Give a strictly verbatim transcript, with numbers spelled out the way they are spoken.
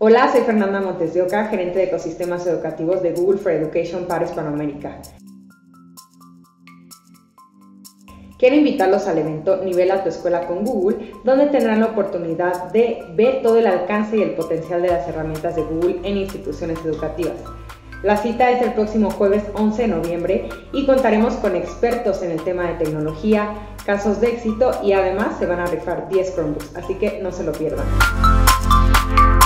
Hola, soy Fernanda Montes de Oca, gerente de ecosistemas educativos de Google for Education para Hispanoamérica. Quiero invitarlos al evento Nivela tu escuela con Google, donde tendrán la oportunidad de ver todo el alcance y el potencial de las herramientas de Google en instituciones educativas. La cita es el próximo jueves once de noviembre y contaremos con expertos en el tema de tecnología, casos de éxito y además se van a rifar diez Chromebooks, así que no se lo pierdan.